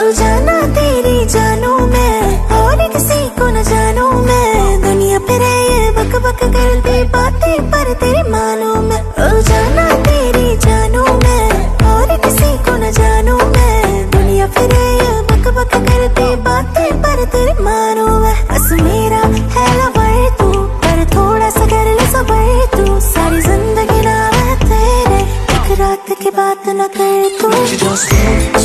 जाना तेरी जानू मैं, और किसी को न जानू मैं। दुनिया पे रहे ये बक बक करती बातें, पर तेरी मानू मैं। ओ जाना तेरी जानू मैं, और किसी को न जानू मैं। दुनिया पे रहे ये बक बक करती बातें, पर तेरी मानू मैं। बस मेरा है लवर तू, पर थोड़ा सा कर ले सबर तू। सारी जिंदगी नाम है तेरे, एक रात की बात न कर तू।